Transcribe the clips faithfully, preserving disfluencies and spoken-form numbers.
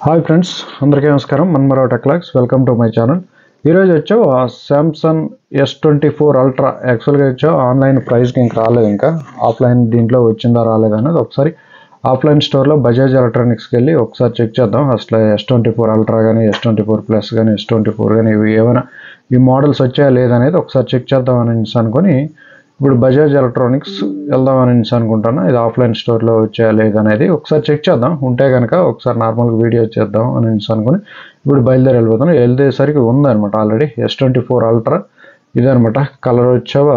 Hi friends, అందరికీ నమస్కారం. మన్మరావు టెక్లాక్స్, వెల్కమ్ టు మై ఛానల్. ఈరోజు వచ్చో Samsung S twenty four ultra యాక్చువల్గా వచ్చో ఆన్లైన్ ప్రైస్కి ఇంకా రాలేదు, ఇంకా ఆఫ్లైన్ దీంట్లో వచ్చిందా రాలేదా అనేది ఒకసారి ఆఫ్లైన్ స్టోర్లో బజాజ్ ఎలక్ట్రానిక్స్కి వెళ్ళి ఒకసారి చెక్ చేద్దాం. అసలు ఎస్ ట్వంటీ ఫోర్ అల్ట్రా కానీ ఎస్ ట్వంటీ ఫోర్ ప్లస్ కానీ ఎస్ ట్వంటీ ఫోర్ కానీ ఇవి ఏమైనా ఈ మోడల్స్ వచ్చాయా లేదనేది ఒకసారి చెక్ చేద్దాం అని అనుకొని ఇప్పుడు బజాజ్ ఎలక్ట్రానిక్స్ వెళ్దామని అనుకుంటాను. ఇది ఆఫ్లైన్ స్టోర్లో వచ్చాయా లేదనేది ఒకసారి చెక్ చేద్దాం. ఉంటే కనుక ఒకసారి నార్మల్గా వీడియో చేద్దాం అని అనుకుని ఇప్పుడు బయలుదేరి వెళ్ళిపోతాను. వెళ్ళేసరికి ఉందనమాట already S twenty four ultra ఇదనమాట. కలర్ వచ్చావా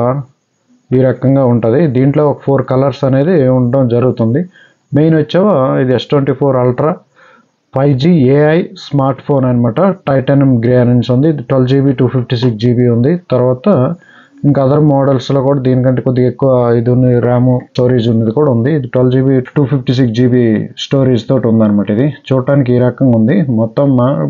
ఈ రకంగా ఉంటుంది. దీంట్లో ఒక ఫోర్ కలర్స్ అనేది ఉండడం జరుగుతుంది. మెయిన్ వచ్చావా ఇది S twenty four ultra five G AI smart phone అనమాట. టైటానియం గ్రే అని ఉంది. ఇది twelve GB two fifty six GB ఉంది. తర్వాత ఇంకా అదర్ మోడల్స్లో కూడా దీనికంటే కొద్దిగా ఎక్కువ ఇది ఉంది, ర్యామ్ స్టోరేజ్ ఉన్నది కూడా ఉంది. ఇది twelve GB two fifty six GB storage తోటి ఉందన్నమాట. ఇది చూడటానికి ఈ రకంగా ఉంది. మొత్తం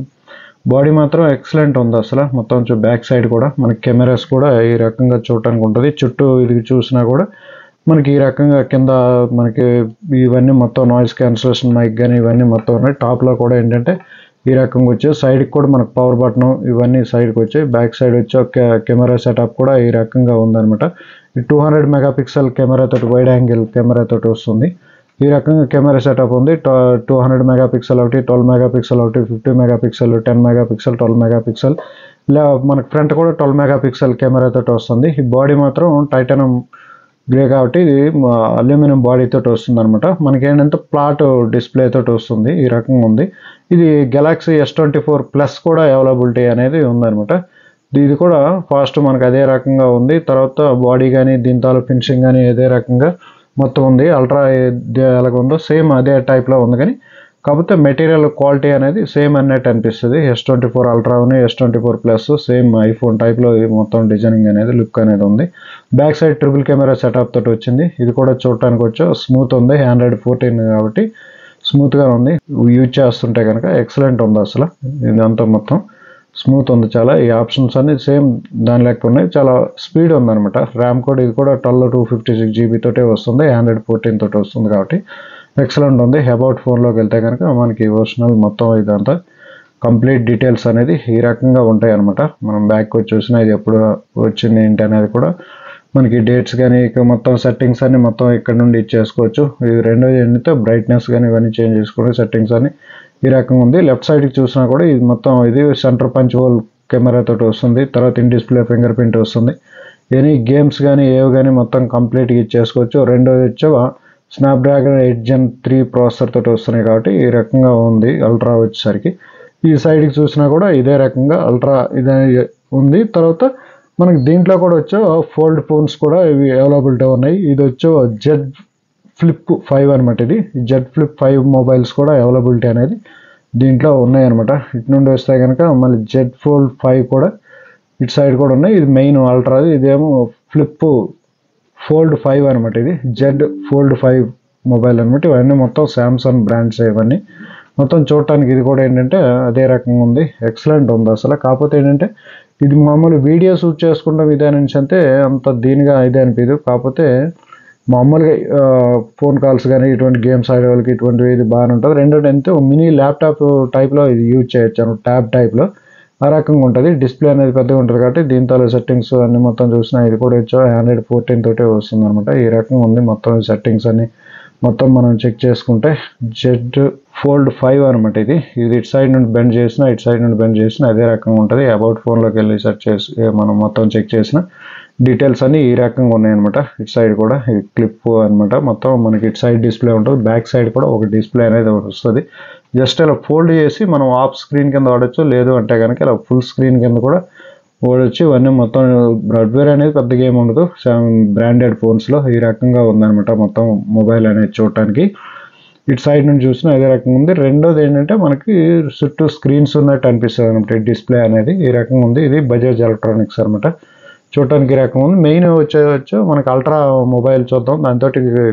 బాడీ మాత్రం ఎక్సలెంట్ ఉంది. అసలు మొత్తం బ్యాక్ సైడ్ కూడా మనకి కెమెరాస్ కూడా ఈ రకంగా చూడటానికి ఉంటుంది. చుట్టూ ఇది చూసినా కూడా మనకి ఈ రకంగా కింద మనకి ఇవన్నీ మొత్తం నాయిస్ క్యాన్సిలేషన్ మైక్ కానీ ఇవన్నీ మొత్తం ఉన్నాయి. టాప్లో కూడా ఏంటంటే ఈ రకంగా వచ్చే సైడ్కి కూడా మనకు పవర్ బటన్ ఇవన్నీ సైడ్కి వచ్చాయి. బ్యాక్ సైడ్ వచ్చే కెమెరా సెటప్ కూడా ఈ రకంగా ఉందన్నమాట. ఈ టూ హండ్రెడ్ మెగా పిక్సెల్ కెమెరాతో వైడ్ యాంగిల్ కెమెరాతో వస్తుంది. ఈ రకంగా కెమెరా సెటప్ ఉంది. టూ హండ్రెడ్ మెగా పిక్సెల్ ఒకటి, ట్వెల్వ్ మెగా పిక్సెల్ ఒకటి, fifty mega pixel, ten mega pixel, twelve mega pixel ఇలా మనకు ఫ్రంట్ కూడా ట్వెల్వ్ మెగా పిక్సెల్ కెమెరాతో వస్తుంది. ఈ బాడీ మాత్రం టైటానియం గ్రే కాబట్టి ఇది అల్యూమినియం బాడీతో వస్తుంది అనమాట. మనకి ఏంటంటే ప్లాట్ డిస్ప్లే తోటి వస్తుంది. ఈ రకంగా ఉంది. ఇది Galaxy S twenty four plus కూడా అవైలబిలిటీ అనేది ఉందన్నమాట. ఇది కూడా ఫాస్ట్ మనకు అదే రకంగా ఉంది. తర్వాత బాడీ కానీ దీని తాలూ ఫినిషింగ్ కానీ అదే రకంగా మొత్తం ఉంది. అల్ట్రా ఎలాగ ఉందో సేమ్ అదే టైప్లో ఉంది, కానీ కాకపోతే మెటీరియల్ క్వాలిటీ అనేది సేమ్ అన్నట్టు అనిపిస్తుంది. ఎస్ ట్వంటీ ఫోర్ అల్ట్రా అని S twenty four plus same iPhone టైప్లో మొత్తం డిజైనింగ్ అనేది లుక్ అనేది ఉంది. Back side triple camera setup తోటి వచ్చింది. ఇది కూడా చూడటానికి వచ్చో స్మూత్ ఉంది. ఆండ్రాయిడ్ ఫోర్టీన్ కాబట్టి స్మూత్గా ఉంది. యూజ్ చేస్తుంటే కనుక ఎక్సలెంట్ ఉంది. అసలు ఇదంతా మొత్తం స్మూత్ ఉంది చాలా. ఈ ఆప్షన్స్ అన్ని సేమ్ దాని లెక్క ఉన్నాయి. చాలా స్పీడ్ ఉందన్నమాట. ర్యామ్ కూడా ఇది కూడా twelve two fifty six GB తోటే వస్తుంది. ఆండ్రాయిడ్ ఫోర్టీన్ తోటి వస్తుంది కాబట్టి ఎక్సలెంట్ ఉంది. అబౌట్ ఫోన్లోకి వెళ్తే కనుక మనకి ఒరిజినల్ మొత్తం ఇదంతా కంప్లీట్ డీటెయిల్స్ అనేది ఈ రకంగా ఉంటాయి అనమాట. మనం బ్యాక్ వచ్చి చూసినా ఇది ఎప్పుడు వచ్చింది ఏంటి అనేది కూడా మనకి డేట్స్ కానీ ఇక మొత్తం సెట్టింగ్స్ అన్ని మొత్తం ఇక్కడ నుండి ఇచ్చేసుకోవచ్చు. ఇది రెండోది ఏంటంటే బ్రైట్నెస్ కానీ ఇవన్నీ చేంజ్ చేసుకోవడం సెట్టింగ్స్ అని ఈ రకంగా ఉంది. లెఫ్ట్ సైడ్కి చూసినా కూడా ఇది మొత్తం ఇది సెంటర్ పంచ్ హోల్ కెమెరాతో వస్తుంది. తర్వాత ఇన్ డిస్ప్లే ఫింగర్ ప్రింట్ వస్తుంది. ఎనీ గేమ్స్ కానీ ఏవి కానీ మొత్తం కంప్లీట్గా ఇచ్చేసుకోవచ్చు. రెండోది వచ్చేవా Snapdragon eight gen three processor తోటి వస్తున్నాయి కాబట్టి ఈ రకంగా ఉంది అల్ట్రా వచ్చేసరికి. ఈ సైడ్కి చూసినా కూడా ఇదే రకంగా అల్ట్రా ఇదే ఉంది. తర్వాత మనకి దీంట్లో కూడా వచ్చే ఫోల్డ్ ఫోన్స్ కూడా ఇవి అవైలబిలిటీ ఉన్నాయి. ఇది వచ్చే జెడ్ ఫ్లిప్ ఫైవ్ అనమాట. ఇది జెడ్ ఫ్లిప్ ఫైవ్ మొబైల్స్ కూడా అవైలబిలిటీ అనేది దీంట్లో ఉన్నాయి అనమాట. ఇటు నుండి వస్తే కనుక మళ్ళీ జెడ్ ఫోల్డ్ ఫైవ్ కూడా ఇటు సైడ్ కూడా ఉన్నాయి. ఇది మెయిన్ అల్ట్రా, ఇదేమో ఫ్లిప్ ఫోల్డ్ ఫైవ్ అనమాట. ఇది జెడ్ ఫోల్డ్ ఫైవ్ మొబైల్ అనమాట. ఇవన్నీ మొత్తం శాంసంగ్ బ్రాండ్స్ ఇవన్నీ మొత్తం చూడటానికి ఇది కూడా ఏంటంటే అదే రకంగా ఉంది. ఎక్సలెంట్ ఉంది అసలు. కాకపోతే ఏంటంటే ఇది మామూలు వీడియో షూట్ చేసుకుంటాం ఇదే నుంచి అంటే అంత దీనిగా ఇదే అనిపించదు. కాకపోతే మామూలుగా ఫోన్ కాల్స్ కానీ ఇటువంటి గేమ్స్ ఆడే వాళ్ళకి ఇటువంటివి ఇది బాగానే ఉంటుంది. రెండోది అంటే మినీ ల్యాప్టాప్ టైప్లో ఇది యూజ్ చేయొచ్చు అనమాట. ట్యాబ్ టైప్లో ఆ రకంగా ఉంటుంది. డిస్ప్లే అనేది పెద్దగా ఉంటుంది కాబట్టి దీంతో సెట్టింగ్స్ అన్ని మొత్తం చూసినా ఇది కూడా వచ్చా ఆండ్రాయిడ్ ఫోర్టీన్ తోటే వస్తుంది అనమాట. ఈ రకంగా ఉంది మొత్తం సెట్టింగ్స్ అన్ని మొత్తం మనం చెక్ చేసుకుంటే జెడ్ ఫోల్డ్ ఫైవ్ అనమాట. ఇది ఇది ఇటు సైడ్ నుండి బెండ్ చేసినా ఇటు సైడ్ నుండి బెండ్ చేసినా అదే రకంగా ఉంటుంది. అబౌట్ ఫోన్లోకి వెళ్ళి సెర్చ్ చేసి మనం మొత్తం చెక్ చేసిన డీటెయిల్స్ అన్ని ఈ రకంగా ఉన్నాయన్నమాట. ఇటు సైడ్ కూడా ఇది క్లిప్ అనమాట. మొత్తం మనకి ఇటు సైడ్ డిస్ప్లే ఉంటుంది. బ్యాక్ సైడ్ కూడా ఒక డిస్ప్లే అనేది వస్తుంది. జస్ట్ ఇలా ఫోల్డ్ చేసి మనం ఆఫ్ స్క్రీన్ కింద వాడచ్చు. లేదు అంటే కనుక ఇలా ఫుల్ స్క్రీన్ కింద కూడా వాడచ్చు. ఇవన్నీ మొత్తం బ్రాడ్వేర్ అనేది పెద్దగా ఏమి ఉండదు బ్రాండెడ్ ఫోన్స్లో. ఈ రకంగా ఉందన్నమాట మొత్తం మొబైల్ అనేది చూడటానికి. ఇటు సైడ్ నుంచి చూసినా అదే రకంగా ఉంది. రెండోది ఏంటంటే మనకి చుట్టూ స్క్రీన్స్ ఉన్నట్టు అనిపిస్తుంది అనమాట. డిస్ప్లే అనేది ఈ రకంగా ఉంది. ఇది బజాజ్ ఎలక్ట్రానిక్స్ అనమాట. చూడటానికి ఈ రకంగా ఉంది. మెయిన్ వచ్చే వచ్చి మనకి అల్ట్రా మొబైల్ చూద్దాం. దాంతో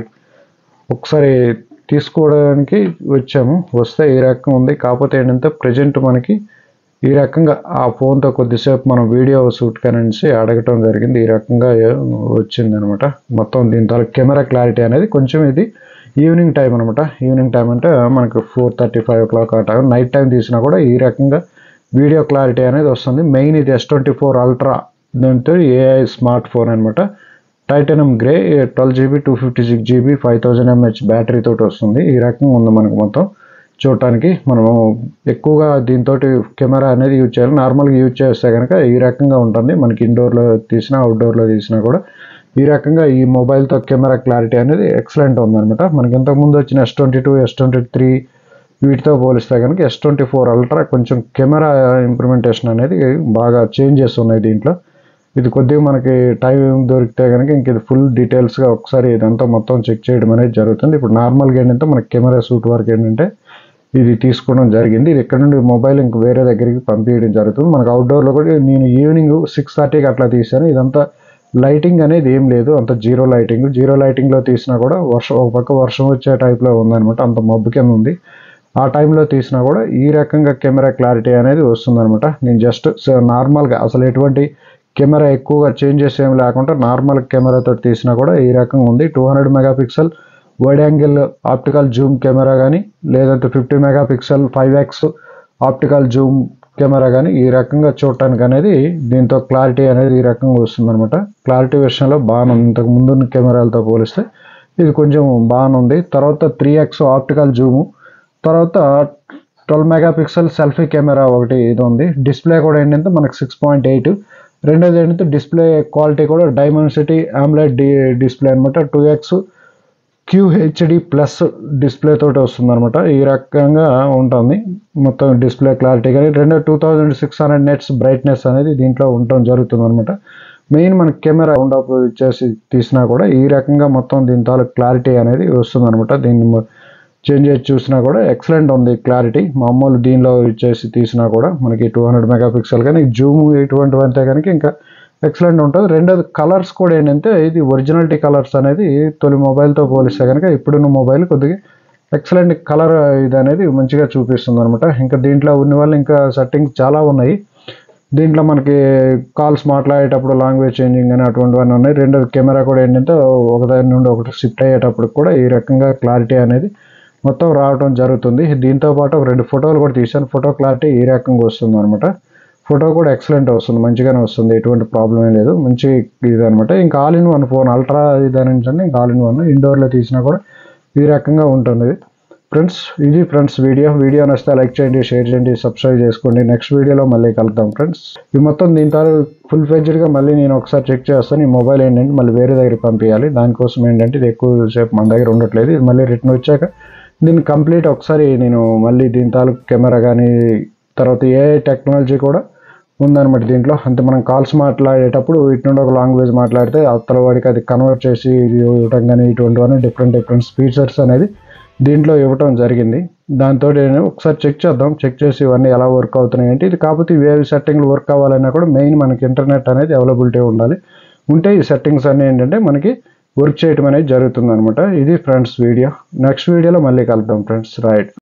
ఒకసారి తీసుకోవడానికి వచ్చాము. వస్తే ఈ రకంగా ఉంది. కాకపోతే ఏంటంటే ప్రజెంట్ మనకి ఈ రకంగా ఆ ఫోన్తో కొద్దిసేపు మనం వీడియో షూట్ కనేసి అడగటం జరిగింది. ఈ రకంగా వచ్చింది అనమాట. మొత్తం దీని ద్వారా కెమెరా క్లారిటీ అనేది కొంచెం ఇది ఈవినింగ్ టైం అనమాట. ఈవినింగ్ టైం అంటే మనకు four thirty five o'clock ఆ టైం నైట్ టైం తీసినా కూడా ఈ రకంగా వీడియో క్లారిటీ అనేది వస్తుంది. మెయిన్ ఇది ఎస్ ట్వంటీ ఫోర్ అల్ట్రా దాంతో ఏఐ స్మార్ట్ ఫోన్ అనమాట. Titanium grey twelve GB two fifty six GB five thousand MH battery తోటి వస్తుంది. ఈ రకంగా ఉంది మనకు మొత్తం చూడటానికి. మనము ఎక్కువగా దీంతో కెమెరా అనేది యూజ్ చేయాలి. నార్మల్గా యూజ్ చేస్తే కనుక ఈ రకంగా ఉంటుంది. మనకి ఇండోర్లో తీసినా అవుట్డోర్లో తీసినా కూడా ఈ రకంగా ఈ మొబైల్తో కెమెరా క్లారిటీ అనేది ఎక్సలెంట్ ఉందన్నమాట. మనకి ఇంతకుముందు వచ్చిన S twenty two S twenty three వీటితో పోలిస్తే కనుక ఎస్ ట్వంటీ ఫోర్ అల్ట్రా కొంచెం కెమెరా ఇంప్లిమెంటేషన్ అనేది బాగా చేంజెస్ ఉన్నాయి దీంట్లో. ఇది కొద్దిగా మనకి టైం దొరికితే కనుక ఇంక ఇది ఫుల్ డీటెయిల్స్గా ఒకసారి ఇదంతా మొత్తం చెక్ చేయడం అనేది జరుగుతుంది. ఇప్పుడు నార్మల్గా ఏంటంటే మనకి కెమెరా షూట్ వరకు ఏంటంటే ఇది తీసుకోవడం జరిగింది. ఇది ఇక్కడ నుండి మొబైల్ ఇంక వేరే దగ్గరికి పంపించడం జరుగుతుంది. మనకు అవుట్డోర్లో కూడా నేను ఈవినింగ్ సిక్స్ థర్టీకి అట్లా తీసాను. ఇదంతా లైటింగ్ అనేది ఏం లేదు, అంత జీరో లైటింగ్. జీరో లైటింగ్లో తీసినా కూడా వర్షం ఒక పక్క వర్షం వచ్చే టైప్లో ఉందన్నమాట. అంత మబ్బు కింద ఉంది. ఆ టైంలో తీసినా కూడా ఈ రకంగా కెమెరా క్లారిటీ అనేది వస్తుందన్నమాట. నేను జస్ట్ నార్మల్గా అసలు ఎటువంటి కెమెరా ఎక్కువగా చేంజెస్ ఏం లేకుండా నార్మల్ కెమెరాతో తీసినా కూడా ఈ రకంగా ఉంది. Two hundred megapixel wide angle optical zoom camera కానీ లేదంటే fifty megapixel five X optical zoom camera కానీ ఈ రకంగా చూడటానికి అనేది దీంతో క్లారిటీ అనేది ఈ రకంగా వస్తుందన్నమాట. క్లారిటీ విషయంలో బాగుంది. ఇంతకు ముందు కెమెరాలతో పోలిస్తే ఇది కొంచెం బాగుంది. తర్వాత త్రీ ఎక్స్ ఆప్టికల్ జూము, తర్వాత ట్వెల్వ్ మెగాపిక్సెల్ సెల్ఫీ కెమెరా ఒకటి ఇది ఉంది. డిస్ప్లే కూడా ఏంటంటే మనకి సిక్స్ పాయింట్ ఎయిట్. రెండోది ఏంటంటే డిస్ప్లే క్వాలిటీ కూడా డైమెన్సిటీ ఆమ్లెట్ డి డిస్ప్లే అనమాట. Two X QHD plus display తోటి వస్తుంది అనమాట. ఈ రకంగా ఉంటుంది మొత్తం డిస్ప్లే క్లారిటీ. కానీ రెండు two thousand six hundred nits brightness అనేది దీంట్లో ఉండటం జరుగుతుంది అనమాట. మెయిన్ మనకి కెమెరా రౌండ్ అప్ చేసి తీసినా కూడా ఈ రకంగా మొత్తం దీని తాలూకు క్లారిటీ అనేది వస్తుంది అనమాట. దీన్ని చేంజ్ చేసి చూసినా కూడా ఎక్సలెంట్ ఉంది క్లారిటీ. మామూలు దీనిలో ఇచ్చేసి తీసినా కూడా మనకి టూ హండ్రెడ్ మెగాపిక్సెల్ కానీ జూమ్ ఇటువంటివి అంతే కనుక ఇంకా ఎక్సలెంట్ ఉంటుంది. రెండోది కలర్స్ కూడా ఏంటంటే ఇది ఒరిజినాలిటీ కలర్స్ అనేది తొలి మొబైల్తో పోలిస్తే కనుక ఇప్పుడున్న మొబైల్ కొద్దిగా ఎక్సలెంట్ కలర్ ఇది అనేది మంచిగా చూపిస్తుంది అనమాట. ఇంకా దీంట్లో ఉన్న వాళ్ళు ఇంకా సెట్టింగ్స్ చాలా ఉన్నాయి. దీంట్లో మనకి కాల్స్ మాట్లాడేటప్పుడు లాంగ్వేజ్ చేంజింగ్ అని అటువంటివన్నీ ఉన్నాయి. రెండోది కెమెరా కూడా ఏంటంటే ఒకదాని నుండి ఒకటి షిఫ్ట్ అయ్యేటప్పుడు కూడా ఈ రకంగా క్లారిటీ అనేది మొత్తం రావడం జరుగుతుంది. దీంతో పాటు ఒక రెండు ఫోటోలు కూడా తీసాను. ఫోటో క్లారిటీ ఈ రకంగా వస్తుంది అనమాట. ఫోటో కూడా ఎక్సలెంట్ వస్తుంది, మంచిగానే వస్తుంది, ఎటువంటి ప్రాబ్లం ఏం లేదు, మంచి ఇది అనమాట. ఇంకా all in one phone ultra ఇదేనండి. ఇంకా ఆల్ ఇన్ వన్ ఇండోర్లో తీసినా కూడా ఈ రకంగా ఉంటుంది ఫ్రెండ్స్. ఇది ఫ్రెండ్స్ వీడియో వీడియో నచ్చితే లైక్ చేయండి, షేర్ చేయండి, సబ్స్క్రైబ్ చేసుకోండి. నెక్స్ట్ వీడియోలో మళ్ళీ కలుద్దాం ఫ్రెండ్స్. ఈ మొత్తం దీంతో ఫుల్ ఫ్లెడ్జ్డ్గా మళ్ళీ నేను ఒకసారి చెక్ చేస్తాను. ఈ మొబైల్ ఏంటంటే మళ్ళీ వేరే దగ్గర పంపించాలి. దానికోసం ఏంటంటే ఇది ఎక్కువ సేపు మన దగ్గర ఉండట్లేదు. ఇది మళ్ళీ రిటర్న్ వచ్చాక దీన్ని కంప్లీట్ ఒకసారి నేను మళ్ళీ దీని తాలూకు కెమెరా కానీ తర్వాత ఏఐ టెక్నాలజీ కూడా ఉందన్నమాట దీంట్లో. అంటే మనం కాల్స్ మాట్లాడేటప్పుడు ఇటు నుండి ఒక లాంగ్వేజ్ మాట్లాడితే అవతల వాడికి అది కన్వర్ట్ చేసి ఇవ్వటం కానీ ఇటువంటివన్నీ డిఫరెంట్ డిఫరెంట్ ఫీచర్స్ అనేది దీంట్లో ఇవ్వటం జరిగింది. దాంతో నేను ఒకసారి చెక్ చేద్దాం. చెక్ చేసి ఇవన్నీ ఎలా వర్క్ అవుతున్నాయి అంటే ఇది కాకపోతే ఇవేవి సెట్టింగ్లు వర్క్ అవ్వాలన్నా కూడా మెయిన్ మనకి ఇంటర్నెట్ అనేది అవైలబిలిటీ ఉండాలి. ఉంటే ఈ సెట్టింగ్స్ అన్నీ ఏంటంటే మనకి వర్క్ చేయడం అనేది జరుగుతుంది అనమాట. ఇది ఫ్రెండ్స్ వీడియో. నెక్స్ట్ వీడియోలో మళ్ళీ కలుద్దాం ఫ్రెండ్స్. రైట్.